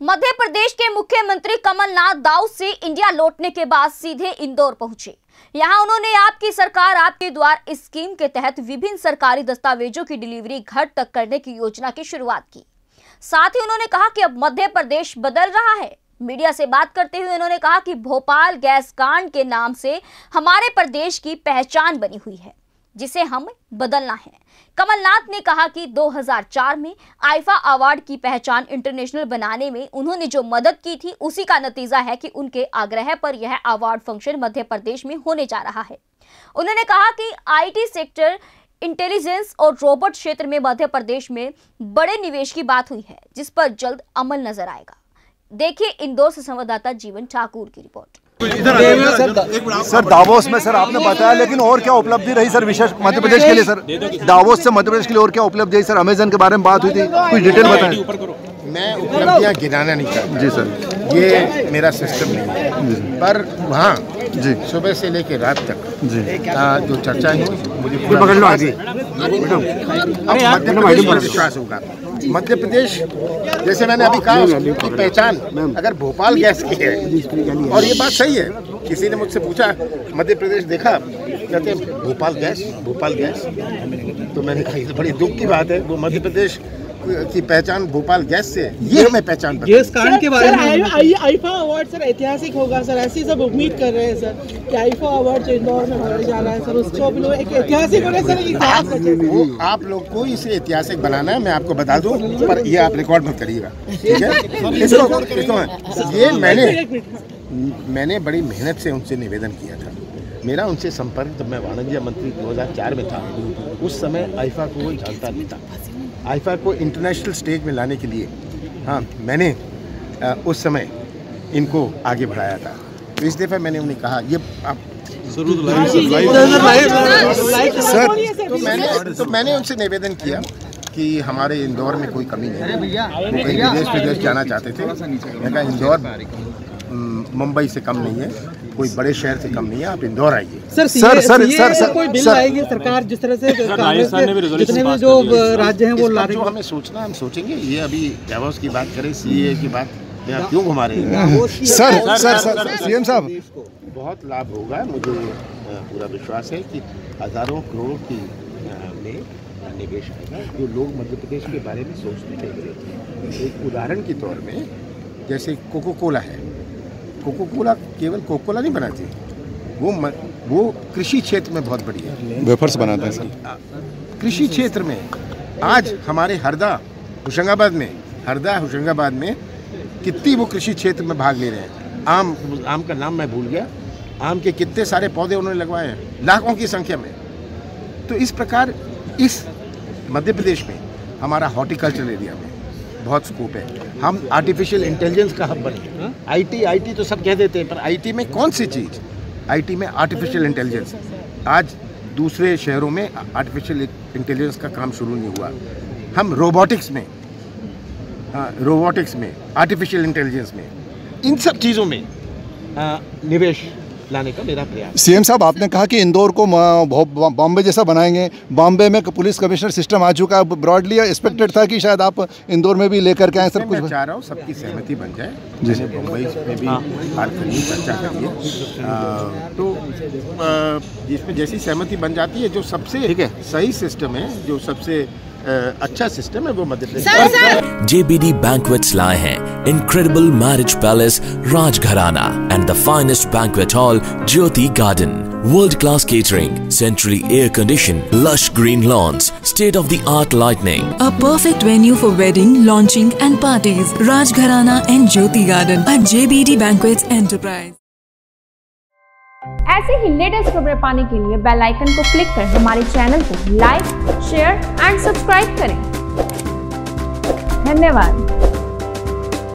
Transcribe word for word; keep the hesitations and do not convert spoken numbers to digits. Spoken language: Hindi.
मध्य प्रदेश के मुख्यमंत्री कमलनाथ दाऊद से इंडिया लौटने के बाद सीधे इंदौर पहुंचे। यहां उन्होंने आपकी सरकार आपके द्वार स्कीम के तहत विभिन्न सरकारी दस्तावेजों की डिलीवरी घर तक करने की योजना की शुरुआत की। साथ ही उन्होंने कहा कि अब मध्य प्रदेश बदल रहा है। मीडिया से बात करते हुए उन्होंने कहा कि भोपाल गैस कांड के नाम से हमारे प्रदेश की पहचान बनी हुई है, जिसे हमें बदलना है। कमलनाथ ने कहा कि दो हज़ार चार में आईफा अवार्ड की पहचान इंटरनेशनल बनाने में उन्होंने जो मदद की थी, उसी का नतीजा है कि उनके आग्रह पर यह अवार्ड फंक्शन मध्य प्रदेश में होने जा रहा है। उन्होंने कहा कि आईटी सेक्टर, इंटेलिजेंस और रोबोट क्षेत्र में मध्य प्रदेश में बड़े निवेश की बात हुई है, जिस पर जल्द अमल नजर आएगा। देखिए इंदौर से संवाददाता जीवन ठाकुर की रिपोर्ट। सर, सर दावोस में सर आपने बताया, लेकिन और क्या उपलब्धि रही सर विशेष मध्य प्रदेश के लिए? सर दावोस से मध्य प्रदेश के लिए और क्या उपलब्धि है? सर अमेजन के बारे में बात हुई थी, कुछ डिटेल बताएं। मैं उपलब्धियां गिनाना नहीं चाहता जी सर, ये मेरा सिस्टम नहीं है, पर वहाँ जी सुबह से लेकर रात तक जी आ, जो चर्चा है मुझे पकड़ लो आगे। मध्य प्रदेश पर विश्वास होगा। मध्य प्रदेश जैसे मैंने अभी कहा, उसकी पहचान अगर भोपाल गैस की है, और ये बात सही है। किसी ने मुझसे पूछा मध्य प्रदेश देखा, कहते भोपाल गैस भोपाल गैस तो मैंने कहा ये बड़ी दुख की बात है। वो मध्य प्रदेश की पहचान भोपाल गैस से, ये हमें पहचान गैस कांड के बारे में आईफा अवार्ड सर ऐतिहासिक होगा सर, ऐसी सब उम्मीद कर रहे हैं सर कि आईफा अवार्ड जो इंदौर में होने जा रहा है सर, उसको भी लोग एक ऐतिहासिक होने सर इतिहास वो आप लोग को इसे ऐतिहासिक बनाना है। मैं आपको बता दूं, पर ये आप रिकॉर्ड मत करिएगा, ठीक है? इसको, इसको ये मैंने मैंने बड़ी मेहनत से उनसे निवेदन किया था। मेरा उनसे संपर्क जब मैं वाणिज्य मंत्री दो हज़ार चार में था, उस समय आईफा को कोई जानता नहीं था। आईफा को इंटरनेशनल स्टेज में लाने के लिए हाँ मैंने आ, उस समय इनको आगे बढ़ाया था। तो इस दफ़ा मैंने उन्हें कहा ये आप सर तो मैंने तो मैंने उनसे निवेदन किया कि हमारे इंदौर में कोई कमी नहीं है। वो कहीं विदेश विदेश जाना चाहते थे। मैंने कहा इंदौर मुंबई से कम नहीं है, कोई बड़े शहर से कम नहीं है, आप इंदौर आइए। Sir sir sir sir sir कोई बिल लाएगी सरकार, जिस तरह से जितने भी जो राज्य हैं वो ला रहे हैं। जो हमें सोचना हम सोचेंगे। ये अभी डावोस की बात करें, सीए की बात क्यों घुमा रहे हैं? सर सर सर सीएम साहब, बहुत लाभ होगा। मुझे पूरा विश्वास है कि हजारों करोड़ की में निवेश आएगा, जो लोग मध्य प्रदेश के बारे में सोचने लगे। एक उदाहरण के तौर में जैसे कोको कोला है, कोको कोला केवल कोको कोला नहीं बनाती, वो म, वो कृषि क्षेत्र में बहुत बड़ी है, वेफर्स बनाते हैं सर। कृषि क्षेत्र में आज हमारे हरदा होशंगाबाद में हरदा होशंगाबाद में कितनी वो कृषि क्षेत्र में भाग ले रहे हैं। आम आम का नाम मैं भूल गया, आम के कितने सारे पौधे उन्होंने लगवाए हैं, लाखों की संख्या में। तो इस प्रकार इस मध्य प्रदेश में हमारा हॉर्टिकल्चर एरिया में बहुत स्कोप है। हम आर्टिफिशियल इंटेलिजेंस का हब बने। आईटी आईटी तो सब कह देते हैं, पर आईटी में कौन सी चीज़? आईटी में आर्टिफिशियल इंटेलिजेंस। आज दूसरे शहरों में आर्टिफिशियल इंटेलिजेंस का काम शुरू नहीं हुआ। हम रोबोटिक्स में हाँ, रोबोटिक्स में आर्टिफिशियल इंटेलिजेंस में, इन सब चीज़ों में आ, निवेश लाने का मेरा प्रयास। सीएम साहब, आपने कहा कि इंदौर को बॉम्बे जैसा बनाएंगे। बॉम्बे में पुलिस कमिश्नर सिस्टम आ चुका है, ब्रॉडली एक्सपेक्टेड था कि शायद आप इंदौर में भी लेकर के आए सर। कुछ मैं चाह रहा हूँ सबकी सहमति बन जाए। जैसे मुंबई में भी बात करिए, चर्चा करिए, तो जिसमें जैसी सहमति बन जाती है, जो सबसे सही सिस्टम है, जो सबसे अच्छा सिस्टम है, वो Madhya Pradesh. J B D Banquets लाए हैं incredible marriage palace Rajgharana and the finest banquet hall Jyoti Garden. World class catering, centrally air conditioned, lush green lawns, state of the art lighting. A perfect venue for wedding, launching and parties. Rajgharana and Jyoti Garden at J B D Banquets Enterprise. ऐसे ही लेटेस्ट खबरें पाने के लिए बेल आइकन को क्लिक कर हमारे चैनल को लाइक, शेयर एंड सब्सक्राइब करें। धन्यवाद।